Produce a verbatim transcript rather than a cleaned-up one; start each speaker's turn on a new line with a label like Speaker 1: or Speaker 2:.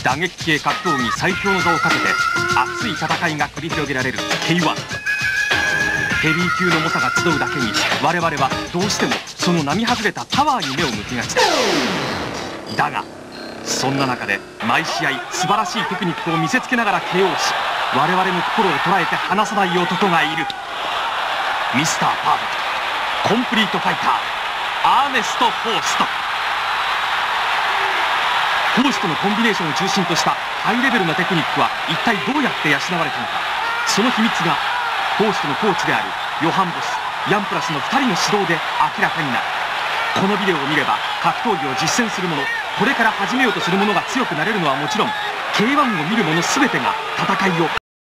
Speaker 1: 打撃系格闘技最強の座をかけて熱い戦いが繰り広げられる ケーワン。 ヘビー級の猛者が集うだけに我々はどうしてもその並外れたパワーに目を向けがちだ。だがそんな中で毎試合素晴らしいテクニックを見せつけながら ケーオー し、我々の心を捉えて離さない男がいる。ミスターパーフェクト、コンプリートファイター、アーネスト・ホースト。ホーストのコンビネーションを中心としたハイレベルなテクニックは一体どうやって養われたのか。その秘密がホーストのコーチであるヨハン・ボス、ヤンプラスのふたりの指導で明らかになる。このビデオを見れば格闘技を実践する者、これから始めようとする者が強くなれるのはもちろん ケーワン を見る者全てが戦いを